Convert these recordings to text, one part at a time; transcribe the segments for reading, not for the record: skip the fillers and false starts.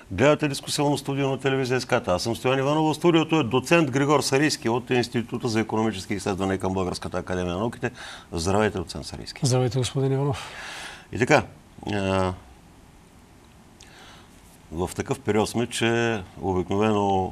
Гледате дискусионно студио на телевизия СКАТА. Аз съм Стоян Иванов. В студиото е доцент Григор Сарийски от Института за икономически изследвания към Българската академия на науките. Здравейте, доцент Сарийски. Здравейте, господин Иванов. И така, в такъв период сме, че обикновено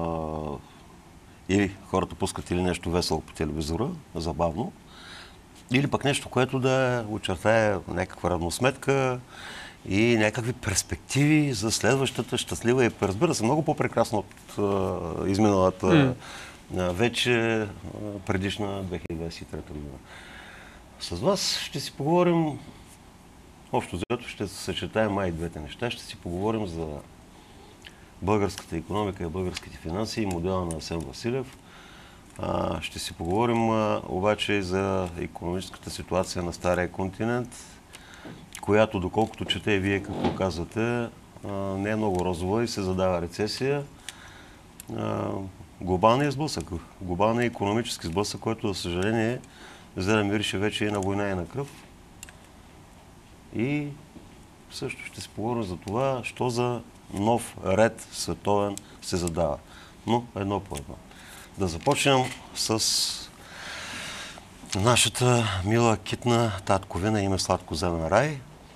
или хората пускат или нещо весело по телевизора, забавно, или пък нещо, което да очертае някаква равносметка и някакви перспективи за следващата щастлива и, разбира се, много по-прекрасно от изминалата вече предишна 2023 година. С вас ще си поговорим, общо взето ще съчетаем май двете неща, ще си поговорим за българската икономика и българските финанси и модела на Асен Василев. Ще си поговорим обаче и за икономическата ситуация на Стария континент, която, доколкото чете и вие, какво казвате, не е много розова и се задава рецесия. Глобалният сблъсък, глобалният икономически сблъсък, който, за съжаление, да мирише вече и на война и на кръв. И също ще си поговорим за това, що за нов ред световен се задава. Но едно по едно. Да започнем с нашата мила китна татковина, име Сладкоземен рай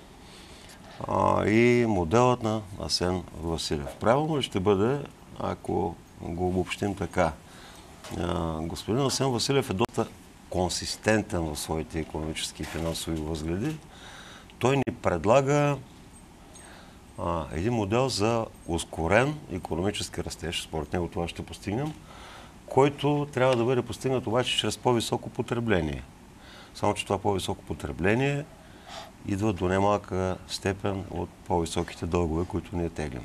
и моделът на Асен Василев. Правилно ли ще бъде, ако го обобщим така? Господин Асен Василев е доста консистентен в своите икономически и финансови възгледи. Той ни предлага един модел за ускорен икономически растеж, според него това ще постигнем, който трябва да бъде постигнат обаче чрез по-високо потребление. Само че това по-високо потребление идва до немалка степен от по-високите дългове, които ние теглим.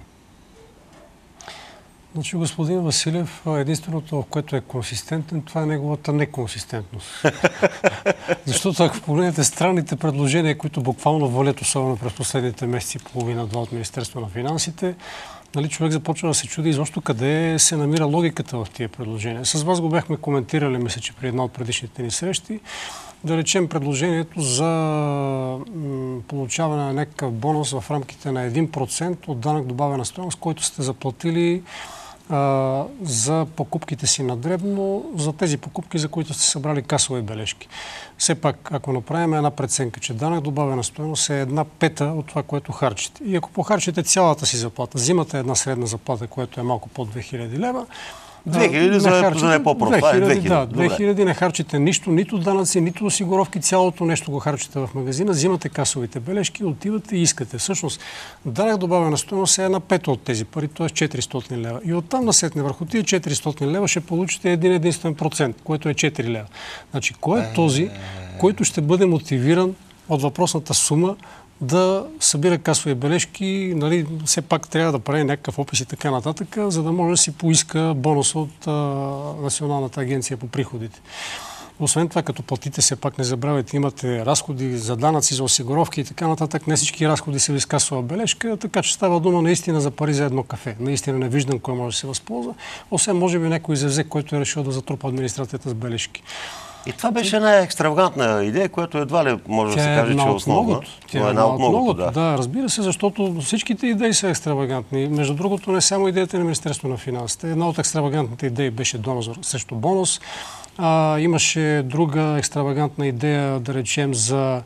Значи, господин Василев, единственото, в което е консистентен, това е неговата неконсистентност. Защото ако погледнете странните предложения, които буквално валят, особено през последните месеци и половина-два от Министерство на финансите, човек започва да се чуди изобщо къде се намира логиката в тия предложения. С вас го бяхме коментирали, мисля, че при една от предишните ни срещи. Да речем предложението за получаване на някакъв бонус в рамките на 1% от данък добавена стойност, който сте заплатили за покупките си на дребно, за тези покупки, за които сте събрали касови бележки. Все пак, ако направим една преценка, че данък добавена стойност е 1/5 от това, което харчите. И ако похарчите цялата си заплата, взимате една средна заплата, която е малко под 2000 лева, 2000 за не по-просто. 2000 не харчите нищо, нито данъци, нито осигуровки, цялото нещо го харчите в магазина, взимате касовите бележки, отивате и искате. Всъщност, данък добавена стойност е 1/5 от тези пари, т.е. 400 лева. И оттам насетне върху тия 400 лева ще получите един единствен процент, което е 4 лева. Значи, кой е този, който ще бъде мотивиран от въпросната сума да събира касови бележки, все пак трябва да прави някакъв опис и така нататък, за да може да си поиска бонус от Националната агенция по приходите. Освен това, като платите, все пак не забравяйте, имате разходи за данъци, за осигуровки и така нататък. Не всички разходи са ви с касова бележка, така че става дума наистина за пари за едно кафе. Наистина не виждам кой може да се възползва. Освен, може би, някой зевзек, който е решил да затрупа администрацията с бележки. И това беше една екстравагантна идея, която едва ли може да се каже, че е основна. Тя е една от многото. Да, разбира се, защото всичките идеи са екстравагантни. Между другото, не само идеята на Министерство на финансите. Една от екстравагантните идеи беше донос срещу бонус. Имаше друга екстравагантна идея, да речем, за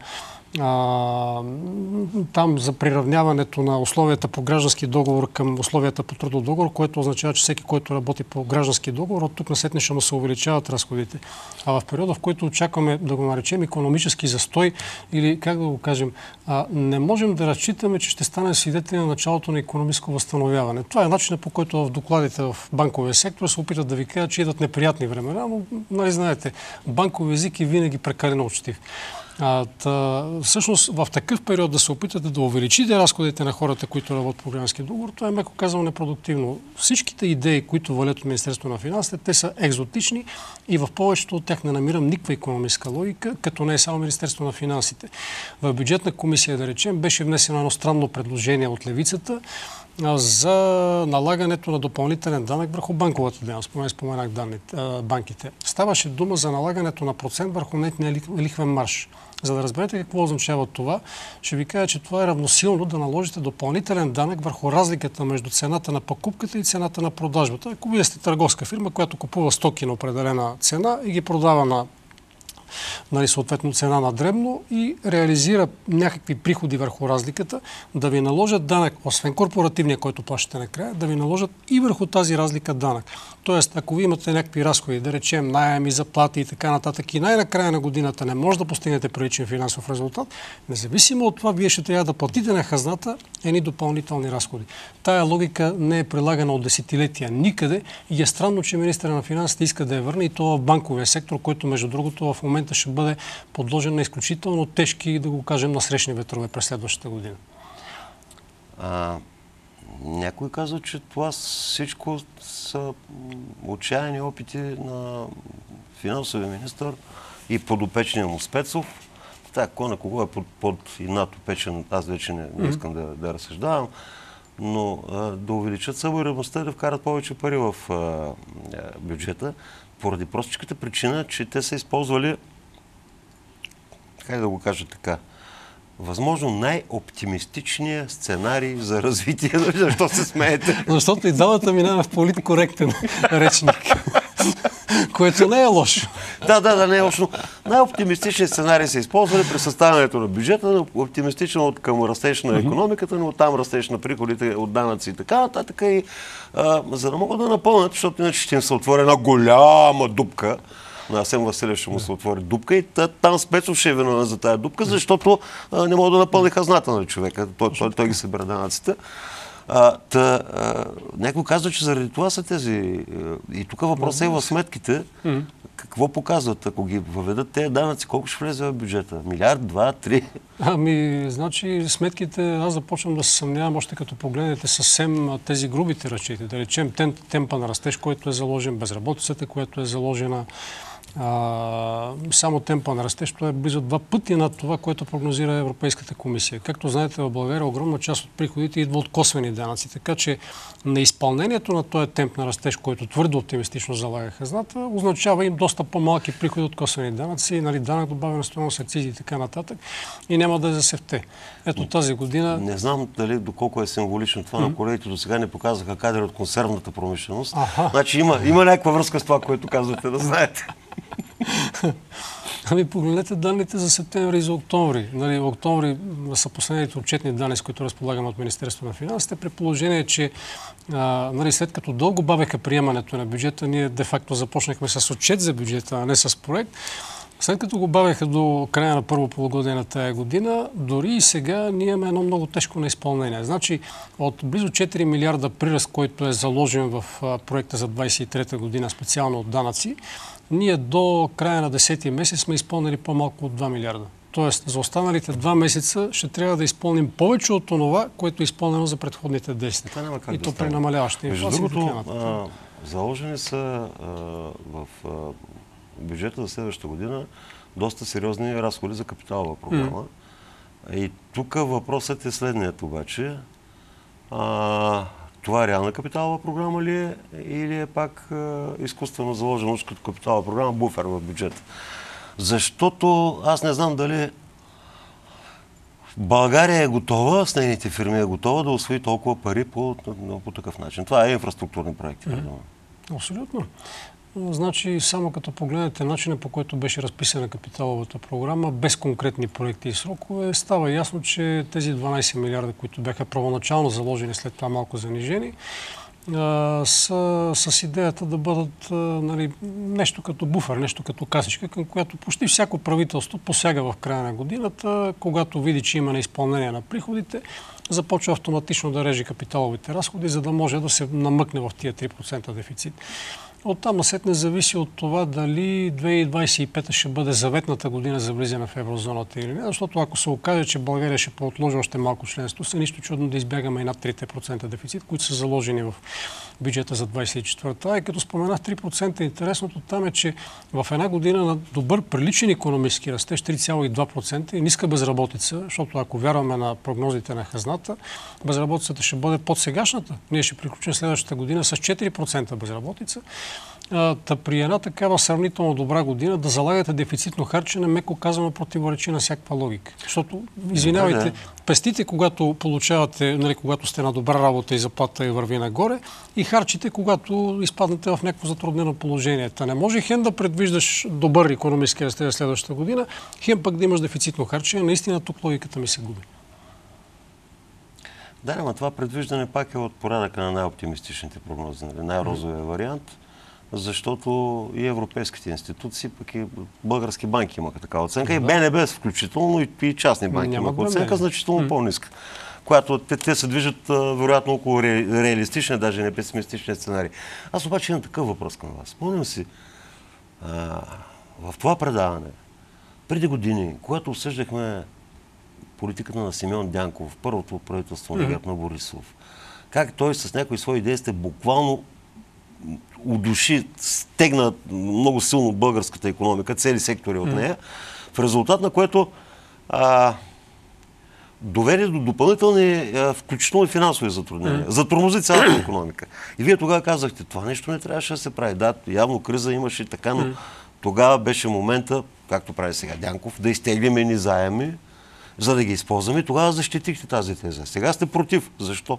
за приравняването на условията по граждански договор към условията по трудов договор, което означава, че всеки, който работи по граждански договор, от тук насетне ще му се увеличават разходите. А в периода, в който очакваме да го наречем икономически застой или, как да го кажем, не можем да разчитаме, че ще стане свидетели на началото на икономическо възстановяване. Това е начинът, по който в докладите в банковия сектор се опитат да ви кажат, че идват неприятни времена, но, знаете, банкови език е винаги прекалено учтив. Всъщност в такъв период да се опитате да увеличите разходите на хората, които работят по граждански договор, това е меко казано непродуктивно. Всичките идеи, които валят от Министерството на финансите, те са екзотични и в повечето от тях не намирам никаква икономическа логика, като не е само Министерство на финансите. В бюджетна комисия, да речем, беше внесено едно странно предложение от левицата, за налагането на допълнителен данък върху банковата дейност. Споменах банките. Ставаше дума за налагането на процент върху нетния лихвен марж. За да разберете какво означава това, ще ви кажа, че това е равносилно да наложите допълнителен данък върху разликата между цената на покупката и цената на продажбата. Ако вие сте търговска фирма, която купува стоки на определена цена и ги продава на съответно цена на дребно и реализира някакви приходи върху разликата, да ви наложат данък, освен корпоративния, който плащате накрая, да ви наложат и върху тази разлика данък. Тоест, ако ви имате някакви разходи, да речем наеми, заплати и така нататък, и най-накрая на годината не може да постигнете приличен финансов резултат, независимо от това, вие ще трябва да платите на хазната едни допълнителни разходи. Тая логика не е прилагана от десетилетия никъде и е странно, че министъра на финансите иска да я върне и то в банковия сектор, който между другото в момента ще бъде подложен на изключително тежки, да го кажем, насрещни ветрове през следващата година. Някой казва, че това всичко са отчаяни опити на финансовия министър и подопечния му Спецов. Кой на кого е под и над опечен, аз вече не искам да разсъждавам, но да увеличат събираемостта и да вкарат повече пари в бюджета, поради простичката причина, че те са използвали, как да го кажа така, възможно най-оптимистичният сценарий за развитие. Защо се смеете? Защото и дамата минава в политкоректен речник, което не е лошо. Да, не е лошо. Най-оптимистичният сценарий са използвали при съставянето на бюджета, оптимистично от към растеж на икономиката, но оттам растеж на приходите от данъци и така нататък. И, за да могат да напълнят, защото иначе ще им се отвори една голяма дупка. На Асен Василев ще му се отвори дупка и там Спецов ще е виновен за тая дупка, защото не мога да напълни хазната на човека. Той ги събира данъците. Някой казва, че заради това са тези... И тук въпросът е в сметките. Какво показват? Ако ги въведат тези данъци, колко ще влезе в бюджета? Милиард, 2, 3? Значи сметките, аз започвам да се съмнявам, още като погледнете съвсем тези грубите разчети. Да речем темпа на растеж, който е заложен, безработицата, която е заложена, само темпа на растеж, това е близо 2 пъти над това, което прогнозира Европейската комисия. Както знаете, в България огромна част от приходите идва от косвени данъци, така че неизпълнението на този темп на растеж, който твърдо оптимистично залага хазната, означава им доста по-малки приходи от косвени данъци, данък добавена стойност, акцизи и така нататък, и няма да е за севте. Ето тази година... Не знам дали доколко е символично това, но колегите до сега не показаха кадри от консервната промишленост. Значи има някаква връзка с това, което казвате, да знаете. Погледнете данните за септември и за октомври. Октомври са последните отчетни данни, с които разполагаме от Министерството на финансите, при положение, че след като дълго бавеха приемането на бюджета, ние де-факто започнахме с отчет за бюджета, а не с проект. След като го бавеха до края на първо полугодие на тая година, дори и сега ние имаме едно много тежко неизпълнение. Значи от близо 4 милиарда приръст, който е заложен в проекта за 23-та година, специално от данъци, ние до края на 10-ти месец сме изпълнили по-малко от 2 милиарда. Тоест, за останалите 2 месеца ще трябва да изпълним повече от това, което е изпълнено за предходните 10. И то при намаляваща инфлация. Между другото, заложени са в бюджета за следващата година доста сериозни разходи за капиталова програма. И тук въпросът е следният обаче. Това реална капиталова програма ли е или е пак изкуствено заложено като капиталова програма, буфер в бюджета? Защото аз не знам дали България е готова, с нейните фирми е готова да усвои толкова пари по такъв начин. Това е инфраструктурни проекти. Абсолютно. Значи, само като погледнете начина, по който беше разписана капиталовата програма, без конкретни проекти и срокове, става ясно, че тези 12 милиарда, които бяха първоначално заложени, след това малко занижени, с идеята да бъдат нещо като буфер, нещо като касичка, към която почти всяко правителство посяга в края на годината, когато види, че има неизпълнение на приходите, започва автоматично да реже капиталовите разходи, за да може да се намъкне в тия 3% дефицит. Оттам насетне зависи от това дали 2025 ще бъде заветната година за влизане в еврозоната или не, защото ако се окаже, че България ще поотложи още малко членство, се нищо чудно да избягаме и над 3% дефицит, които са заложени в бюджета за 24-та. И като споменах 3%, интересното там е, че в една година на добър, приличен икономически растеж 3,2% и ниска безработица, защото ако вярваме на прогнозите на хазната, безработицата ще бъде под сегашната. Ние ще приключим следващата година с 4% безработица. При една такава сравнително добра година да залагате дефицитно харчене, меко казано, противоречи на всякаква логика. Защото, извинявайте, пестите, когато получавате, нали, когато сте на добра работа и заплата и върви нагоре, и харчите, когато изпаднете в някакво затруднено положение. Та не може хем да предвиждаш добър икономически растеж следващата година, хем пък да имаш дефицитно харчене. Наистина тук логиката ми се губи. Да, но това предвиждане пак е от порядъка на най-оптимистичните прогнози, най-розовия вариант, защото и европейските институции, пък и български банки имаха такава оценка, и БНБ включително, и частни банки имаха оценка значително по-ниска, която те се движат вероятно около реалистични, даже не песимистични сценарии. Аз обаче имам такъв въпрос към вас. Спомням си, в това предаване, преди години, когато обсъждахме политиката на Симеон Дянков, първото правителство на ГЕРБ на Борисов, как той с някои свои действия буквално удуши, стегна много силно българската икономика, цели сектори от нея, в резултат на което доведе до допълнителни, включително и финансови затруднения. Затормози цялата икономика. И вие тогава казахте, това нещо не трябваше да се прави. Да, явно криза имаше и така, но тогава беше момента, както прави сега Дянков, да изтеглим едни заеми, за да ги използваме. Тогава защитихте тази теза. Сега сте против. Защо?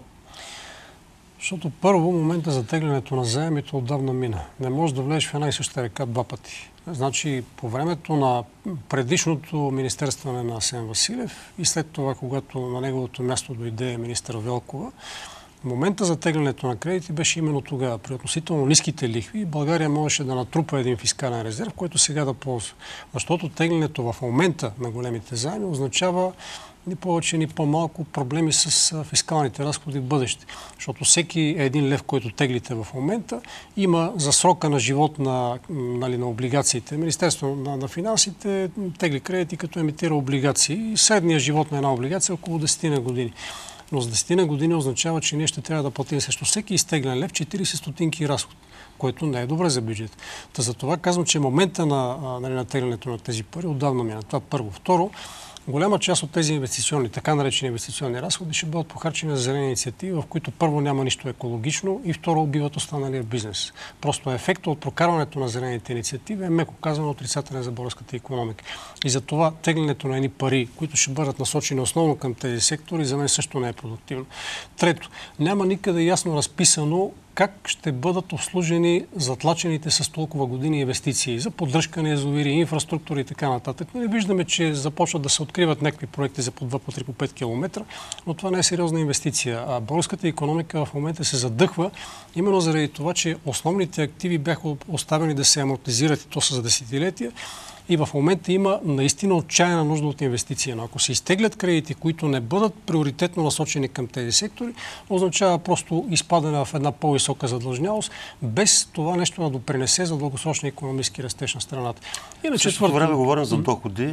Защото първо момента за теглянето на заемите отдавна мина. Не можеш да влезеш в една и съща река два пъти. Значи, по времето на предишното министерстване на Асен Василев и след това, когато на неговото място дойде министър Велкова, момента за теглянето на кредити беше именно тогава. При относително ниските лихви България можеше да натрупа един фискален резерв, който сега да ползва. Защото теглянето в момента на големите заеми означава ни повече, ни по-малко проблеми с фискалните разходи в бъдеще. Защото всеки един лев, който теглите в момента, има за срока на живот на облигациите. Министерството на финансите тегли кредити, като емитира облигации. Средният живот на една облигация е около 10 години. Но за 10 години означава, че ние ще трябва да платим срещу всеки изтеглен лев 40 стотинки разход, което не е добре за бюджет. Затова казвам, че момента на теглянето на тези пари отдавна мина. Това първо. Второ, голяма част от тези инвестиционни, така наречени инвестиционни разходи ще бъдат похарчени за зелени инициативи, в които първо няма нищо екологично и второ убиват останалия бизнес. Просто ефектът от прокарването на зелените инициативи е меко казано отрицателен за българската икономика. И за това теглянето на едни пари, които ще бъдат насочени основно към тези сектори, за мен също не е продуктивно. Трето, няма никъде ясно разписано как ще бъдат обслужени затлачените с толкова години инвестиции за поддръжка на язовири, инфраструктура и така нататък. Ние виждаме, че започват да се откриват някакви проекти за по 2, по 3, по 5 км, но това не е сериозна инвестиция. А българската икономика в момента се задъхва именно заради това, че основните активи бяха оставени да се амортизират и то са за десетилетия. И в момента има наистина отчаяна нужда от инвестиция. Но ако се изтеглят кредити, които не бъдат приоритетно насочени към тези сектори, означава просто изпадане в една по-висока задлъжнялост, без това нещо да допринесе за дългосрочния икономически растеж на страната. И на четвърто време говорим за доходи,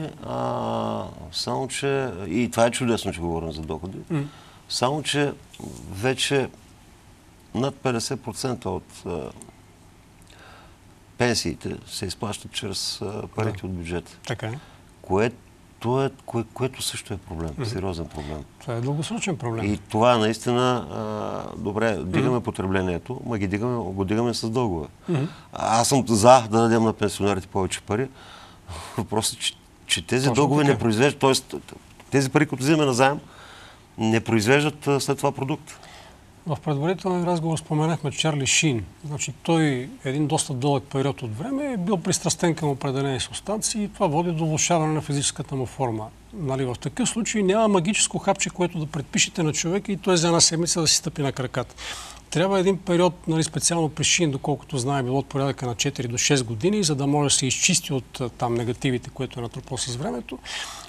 само че, и това е чудесно, че говорим за доходи, само че вече над 50% от пенсиите се изплащат чрез парите от бюджета. Така е. Което също е проблем, сериозен проблем. Това е дългосрочен проблем. И това наистина, добре, дигаме потреблението, ма го дигаме с дългове. Аз съм за да дадем на пенсионерите повече пари. Въпросът е, че тези дългове не произвеждат, т.е. тези пари, които взимаме на заем, не произвеждат след това продукт. В предварителен разговор споменахме Чарли Шин. Значи той един доста дълъг период от време е бил пристрастен към определени субстанции и това води до влошаване на физическата му форма. Нали, в такъв случай няма магическо хапче, което да предпишете на човека и той за една седмица да си стъпи на краката. Трябва един период, нали, специално при Шин, доколкото знае, било от порядъка на 4 до 6 години, за да може да се изчисти от там негативите, което е натрупал с времето.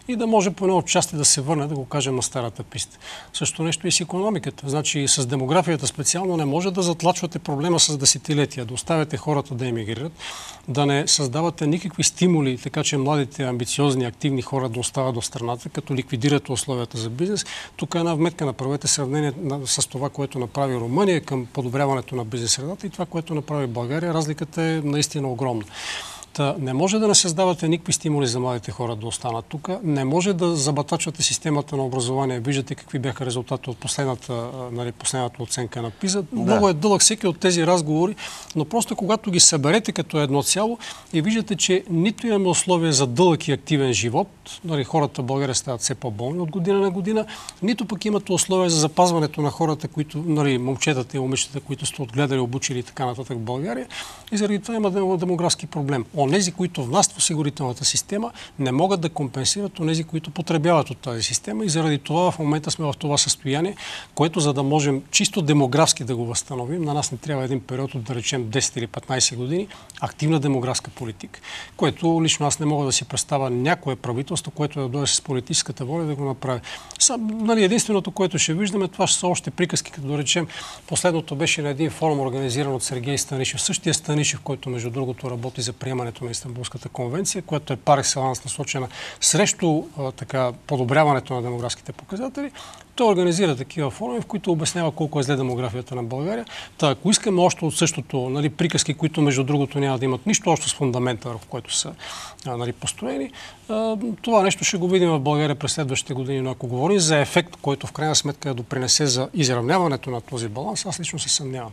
и да може поне отчасти да се върне, да го кажем, на старата писта. Също нещо и с икономиката. Значи с демографията специално не може да затлачвате проблема с десетилетия, да оставяте хората да емигрират, да не създавате никакви стимули, така че младите, амбициозни, активни хора да остават в страната, като ликвидирате условията за бизнес. Тук една вметка, направете сравнение с това, което направи Румъния към подобряването на бизнес средата и това, което направи България. Разликата е наистина огромна. Не може да не създавате никакви стимули за младите хора да останат тук. Не може да забатачвате системата на образование. Виждате какви бяха резултати от последната оценка на ПИЗа. Да. Много е дълъг всеки от тези разговори, но просто когато ги съберете като едно цяло и виждате, че нито имаме условия за дълъг и активен живот, хората в България стават все по-болни от година на година, нито пък имате условия за запазването на хората, които, момчетата и момичетата, които сте отгледали, обучили и така нататък в България. И заради това има демографски проблем. Онези, които внасят в осигурителната система, не могат да компенсират онези, които потребяват от тази система и заради това в момента сме в това състояние, което за да можем чисто демографски да го възстановим, на нас не трябва един период от, да речем, 10 или 15 години активна демографска политика, което лично аз не мога да си представя някое правителство, което да дойде с политическата воля да го направи. Единственото, което ще виждаме, това ще са още приказки, като да речем, последното беше на един форум, организиран от Сергей Станишев, същия Станишев, който между другото работи за приемането на Истанбулската конвенция, която е пар екселанс насочена срещу подобряването на демографските показатели. Той организира такива форуми, в които обяснява колко е зле демографията на България. Ако искаме още от същото, приказки, които между другото няма да имат нищо общо с фундамента, в който са построени, това нещо ще го видим в България през следващите години. Но ако говорим за ефект, който в крайна сметка да допринесе за изравняването на този баланс, аз лично се съмнявам.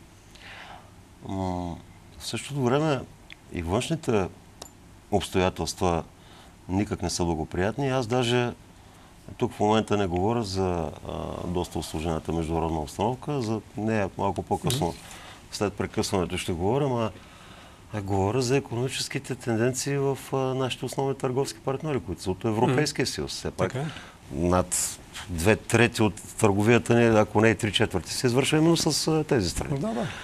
В същото време и външните обстоятелства никак не са благоприятни. Аз даже тук в момента не говоря за доста усложнената международна обстановка, за нея малко по-късно след прекъсването ще говоря, а говоря за икономическите тенденции в нашите основни търговски партньори, които са от Европейския съюз. Все пак над 2/3 от търговията ни, ако не и 3/4, се извършва именно с тези страни.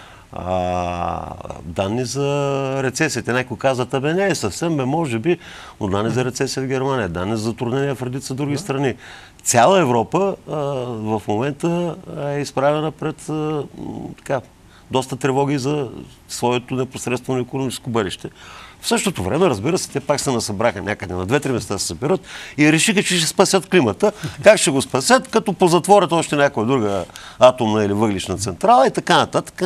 Данни за рецесията. Някой казват, не е съвсем, може би, но данни за рецесия в Германия, данни за затруднения в редица други страни. Цяла Европа в момента е изправена пред доста тревоги за своето непосредствено икономическо бъдеще. В същото време, разбира се, те пак се насъбраха някъде на 2-3 места се събират и решиха, че ще спасят климата. Как ще го спасят? Като позатворят още някоя друга атомна или въглишна централа и така нататък.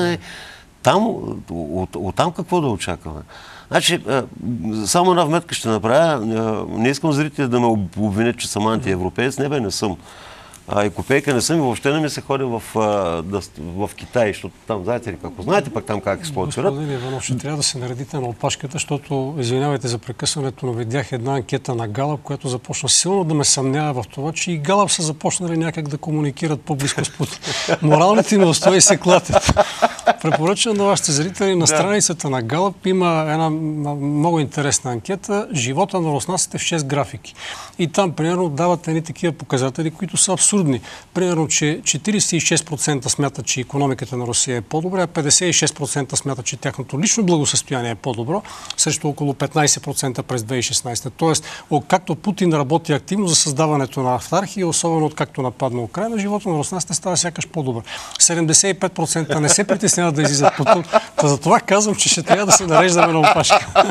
Оттам какво да очакваме? Значи, само една вметка ще направя. Не искам зрителите да ме обвинят, че съм антиевропеец. Не съм. И копейка не съм и въобще не ми се ходи в Китай, защото там, знаете ли какво? Знаете пък там как експлоатират? Господин Иванов, ще трябва да се наредите на опашката, защото, извинявайте за прекъсването, но видях една анкета на Галъп, която започна силно да ме съмнява в това, че и Галъп са започнали някак да комуникират по-близко с Путин. Моралните неустои се клатят. Препоръчвам на вашите зрители, на страницата на Галъп има една много интересна анкета "Живота на руснаците в 6 графики". И там, примерно, дават едни такива показатели, които са абсурдни. Примерно, че 46% смятат, че икономиката на Русия е по-добра, 56% смятат, че тяхното лично благосъстояние е по-добро, срещу около 15% през 2016. Тоест, както Путин работи активно за създаването на автархия, особено откакто нападна Украйна, живота на руснаците става сякаш по-добър. 75% не се притесняват да излизат по това. Затова казвам, че ще трябва да се нареждаме на опашка.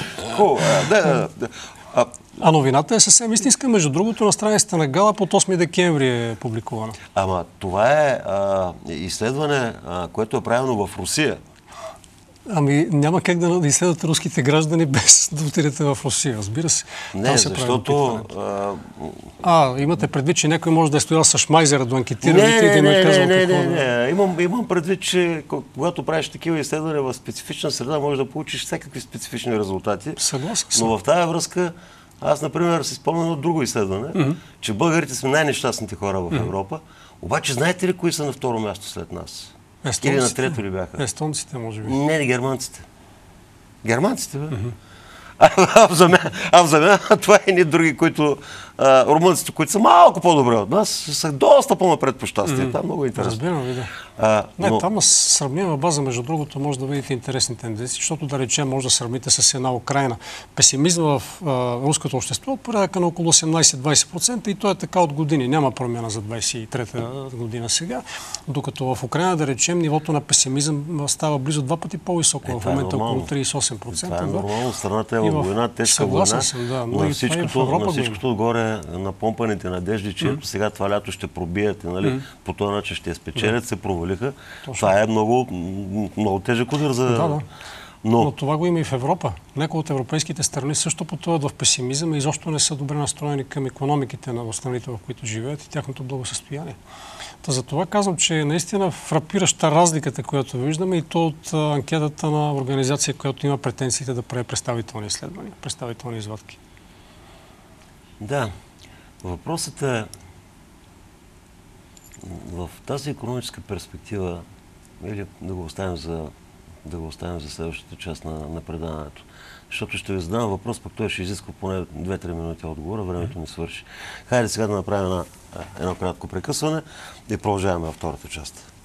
А новината е съвсем истинска. Между другото, на страницата на Галъп от 8 декември е публикувана. Ама това е изследване, което е правено в Русия. Няма как да изследвате руските граждани без да отидете в Русия, разбира се. Не, защото... имате предвид, че някой може да е стоял с шмайзера до анкетирането и да им е казал какво... Не. Имам предвид, че когато правиш такива изследвания в специфична среда, можеш да получиш всякакви специфични резултати. Съгласен съм. Но в тази връзка аз, например, си спомням от друго изследване, че българите сме най-нещастните хора в Европа. Обаче, знаете ли кои са на второ място след нас? Или на трето ли бяха? Естонците, може би. Не, германците. Германците, бе. А в замяна това и ни други, които румънците, които са малко по-добре от нас, са доста по-напред по щастие. Това е много интересно. Разбирам ви, да. Там на сравнима база, между другото, може да видите интересни тенденции, защото да речем, може да сравните с една Украйна. Песимизма в руското общество от порядъка на около 18-20% и то е така от години. Няма промяна за 23-та година сега. Докато в Украйна, да речем, нивото на песимизъм става близо 2 пъти по-високо. В момента около 38%. Това е нормално. Страната е във война, тежка война. На всичкото отгоре на помпаните надежди, че сега това лято ще пробият и по този начин ще я спечелят, се провалиха. Това е много, много тежък удар за... Но това го има и в Европа. Някои от европейските страни също потъват в песимизъм и изобщо не са добре настроени към икономиките на страните, в които живеят и тяхното благосъстояние. За това казвам, че е наистина фрапираща разликата, която виждаме и то от анкетата на организация, която има претенциите да прави представителни изследвания, представителни извадки. Да. Въпросът е в тази икономическа перспектива, или да го оставим за следващата част на предаването. Защото ще ви задам въпрос, пък той ще изисква поне 2-3 минути отговора, времето ни свърши. Хайде сега да направим едно кратко прекъсване и продължаваме във втората част.